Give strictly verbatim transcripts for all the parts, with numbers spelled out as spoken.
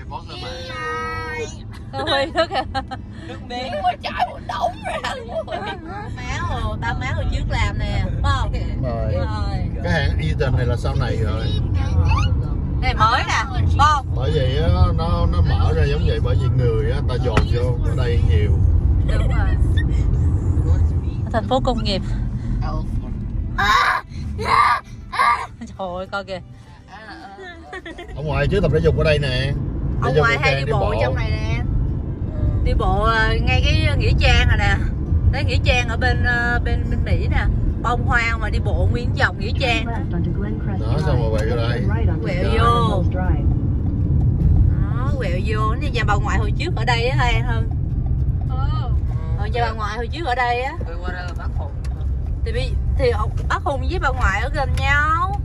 món sao mà Có Huy nữa kìa. Nước biển quá trời một đống ra luôn. Máu hồ, tao máu hồi trước làm nè, phải không? rồi. Rồi. Cái hãng Eaton này là sau này rồi. Này mới nè, phải không? Bởi vì nó nó nó mở ra giống vậy, bởi vì người á ta dồn vô ở đây nhiều. Đúng rồi. Thành phố công nghiệp. Trời ơi coi kìa. Ở ngoài chứ tập thể dục ở đây nè. Ở ngoài hay đi, đi bộ trong này nè. Đi bộ ngay cái nghĩa trang rồi nè. Đấy, nghĩa trang ở bên bên bên Mỹ nè. Bông hoa mà đi bộ nguyên vòng nghĩa trang. Đó, xong rồi quẹo vô đây. Quẹo vô. Đó, quẹo vô. Nhà bà ngoại hồi trước ở đây á hay hơn. Ờ, nhà bà ngoại hồi trước ở đây á. Qua đây là bác Hùng. Thì, thì bác Hùng với bà ngoại ở gần nhau.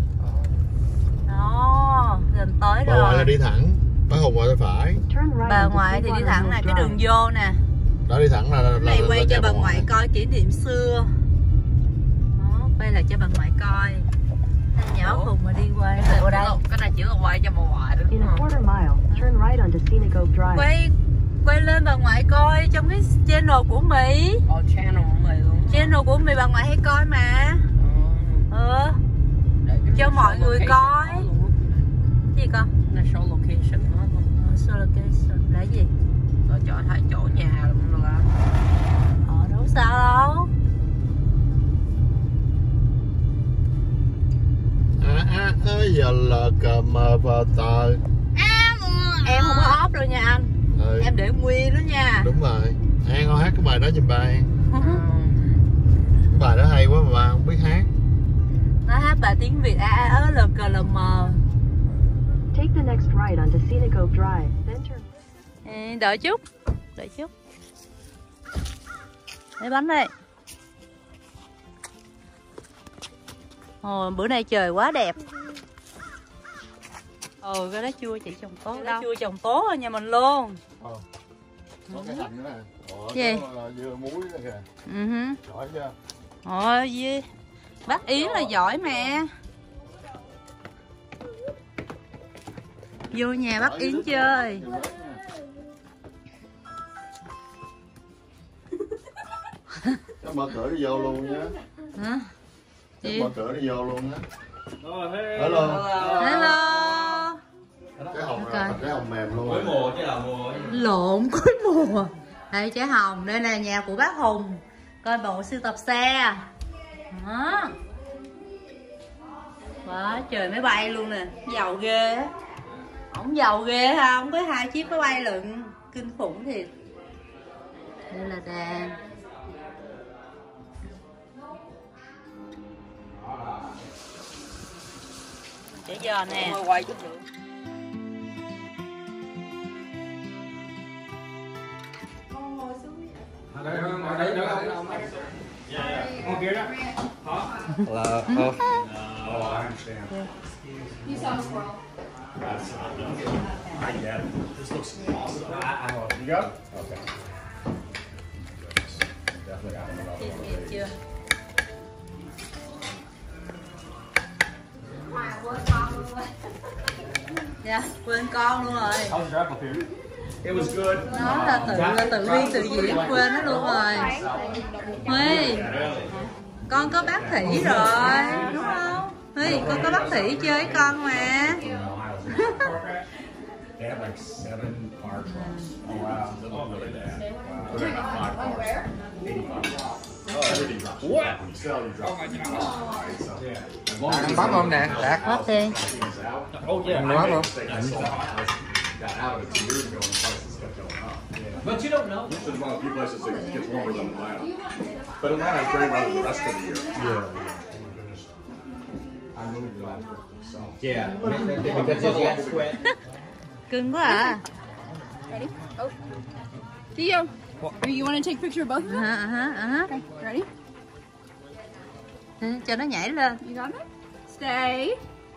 Đó, gần tới bà rồi. Bà ngoại là đi thẳng, bác Hùng qua tay phải. Bà ngoại thì đi thẳng nè, cái đường vô nè. Đó, đi thẳng là, là, này là quay là cho bà ngoại. ngoại coi kỷ niệm xưa. Đó, quay lại cho bà ngoại coi. Đây, nhà bác Hùng mà đi quay lại qua đây. Cái này chỉ là quay cho bà ngoại đúng không? Quay quay lên bà ngoại coi trong cái channel của Mỹ. Ồ, channel của Mỹ luôn. Channel của Mỹ bà ngoại hay coi mà. Ờ. Cho mọi người coi. Gì con? Là show location đó. Ờ, show location là gì? Rồi cho thấy chỗ nhà luôn rồi. Ờ, đâu sao đâu. À à ơi giờ là cầm vào tờ. Em không có óp đâu nha anh. Ừ. Em để nguyên đó nha. Đúng rồi. An ơi hát cái bài đó giùm ba An. Cái bài đó hay quá mà ba không biết hát. Nó hát bài tiếng Việt a a ớ lờ cờ lờ mờ. Take the next right onto Scenic Oak Drive, then turn. Ừ, đợi chút, đợi chút. Lấy bánh đây. Ồ, bữa nay trời quá đẹp. Ừ, cái đó chua chị trồng tốt. Cái đó chua trồng tốt ở nhà mình luôn. Ờ. Có cái hành nữa nè. Ủa, gì? Có dưa muối nữa kìa. Ừ hứ. Giỏi chưa? Ôi, gì? Bác Yến là giỏi mà. Vô nhà bác Yến chơi. Chắc mở cửa đi vô luôn nhá. Hả? Chắc Gì? mở cửa đi vô luôn á. Hello. Hello. Cái hồng Okay. cái hồng mềm luôn. Cuối mùa chứ là mùa. Lộn cuối mùa. Đây trái hồng, đây là nhà của bác Hùng. Coi bộ sưu tập xe. Đó. Đó, trời máy bay luôn nè, giàu ghê á. Ổng giàu ghê ha, ổng có hai chiếc máy bay lận, kinh khủng thiệt. Đây là đàn. Để giờ nè. Quay chút nữa. Đấy không? Đấy nữa không? Con kia đó. Hello. Oh. Oh, I understand. You saw a squirrel. I get it. This looks awesome. I, I know. You got it? Okay. Definitely got it. Chị biết chưa? Dạ, quên con luôn rồi. How's your apple here? It was good. Nó là tự là tự biên tự diễn, quên nó luôn rồi. Huy, con có bác Thủy rồi, đúng không? Huy, con có bác Thủy chơi với con mà. They have like seven fire trucks. Oh wow. They look really bad. Wow. They got five cars. eighty-five. Oh, everything drops. What? When you sell, you drop. Right, so, yeah. As long as Bắp không nè, Đạt? Bắp đi. Oh yeah. Bắp không? Got out of it two years ago and prices kept going up. But you don't know. There's one of the few places that gets warmer than Atlanta. But Atlanta is very weather the rest of the year. Yeah. I moved to Atlanta, so. Yeah. Because you got sweat. Cưng quá à. Ready? Oh. Theo, you want to take a picture of both of them? Uh -huh, uh -huh. Okay, ready? Ừ, cho nó nhảy lên. You got it? Stay.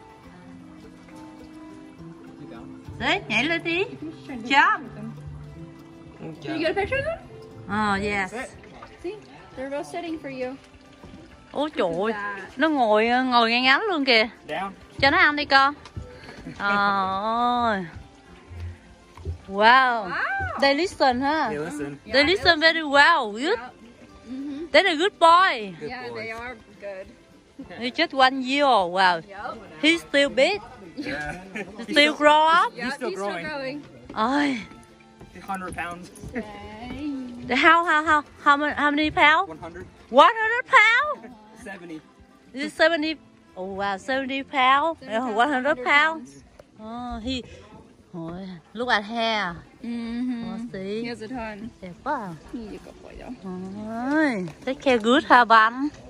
Đấy, nhảy lên đi. Jump. Can you get a picture of them? Oh, yes. See? They're both sitting for you. Ôi trời ơi, nó ngồi ngồi ngay ngắn luôn kìa. Down. Cho nó ăn đi con. Trời ơi. Wow. They listen, huh? They listen. They listen very well. Good. Mm-hmm. They're a good boy. Good Yeah, boys. they are good. He's just one year old. Wow. Yep. He's still big. Yeah. He's still grow up. Yeah, still he's growing. still growing. Ôi. one hundred pounds. Dang. How how how how many how many pounds? one hundred. One hundred pounds. seventy. This is seventy. Oh wow, seventy pounds. One hundred pounds. Oh, he. Ôi, look at hair. Mm-hmm. Oh, see. He has a ton. Đẹp quá. À. He's a good boy though. Ôi, take care good hả bạn?